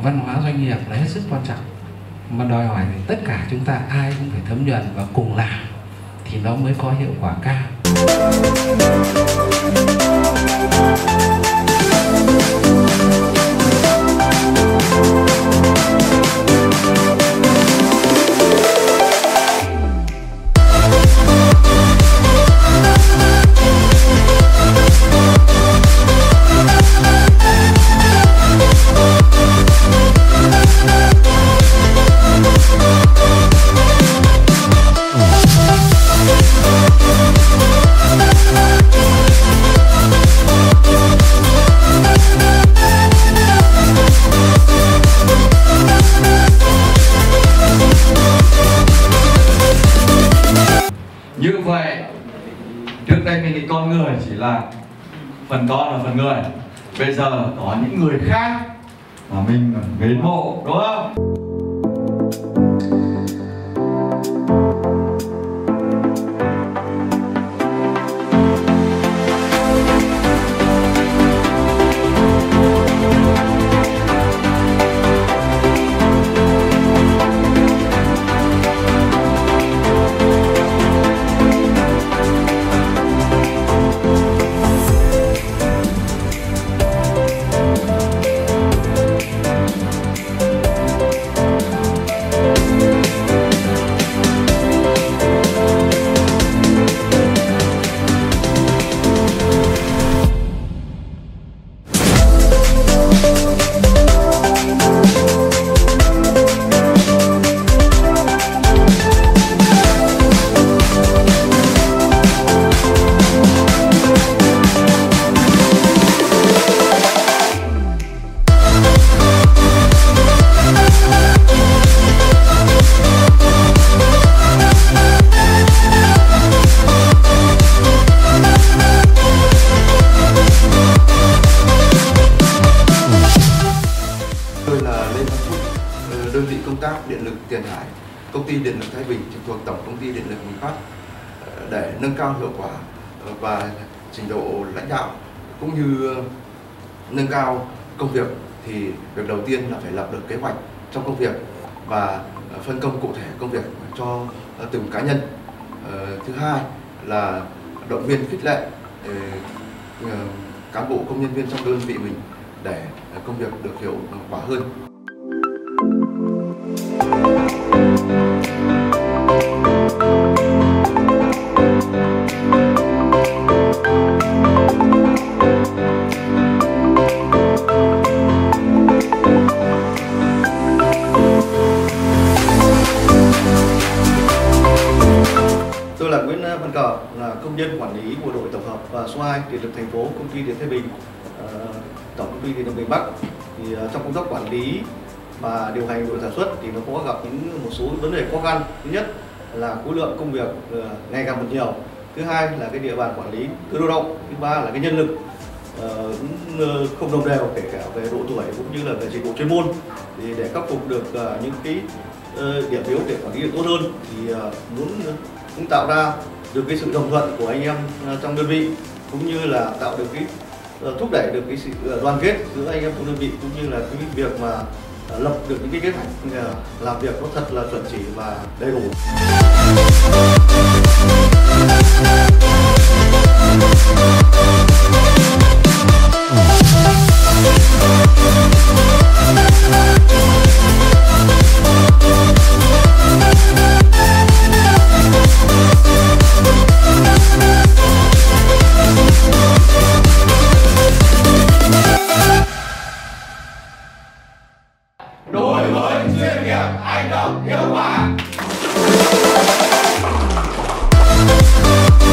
động văn hóa doanh nghiệp là hết sức quan trọng, mà đòi hỏi tất cả chúng ta ai cũng phải thấm nhuần và cùng làm thì nó mới có hiệu quả cao. Như vậy, trước đây mình nghĩ con người chỉ là phần con và phần người. Bây giờ có những người khác mà mình mến mộ, đúng không? Đơn vị công tác Điện lực Tiền Hải, Công ty Điện lực Thái Bình trực thuộc Tổng Công ty Điện lực miền Bắc. Để nâng cao hiệu quả và trình độ lãnh đạo cũng như nâng cao công việc thì việc đầu tiên là phải lập được kế hoạch trong công việc và phân công cụ thể công việc cho từng cá nhân. Thứ hai là động viên khích lệ cán bộ công nhân viên trong đơn vị mình để công việc được hiệu quả hơn. Tôi là Nguyễn Văn Cờ, là công nhân quản lý của đội tổng hợp và số 2 Điện lực thành phố, Công ty Điện Thái Bình, Tổng Công ty Điện lực miền Bắc. Thì trong công tác quản lý và điều hành đội sản xuất thì nó có gặp một số vấn đề khó khăn. Thứ nhất là khối lượng công việc ngày càng một nhiều. Thứ hai là cái địa bàn quản lý thiếu lao động. Thứ ba là cái nhân lực cũng không đồng đều, kể cả về độ tuổi cũng như là về trình độ chuyên môn. Thì để khắc phục được những cái điểm yếu để quản lý được tốt hơn thì muốn tạo ra được cái sự đồng thuận của anh em trong đơn vị, cũng như là tạo được cái thúc đẩy được cái sự đoàn kết giữa anh em trong đơn vị, cũng như là cái việc mà lập được những cái kế hoạch làm việc nó thật là chuẩn chỉ và đầy đủ. Đổi mới chuyên nghiệp, hành động hiệu quả.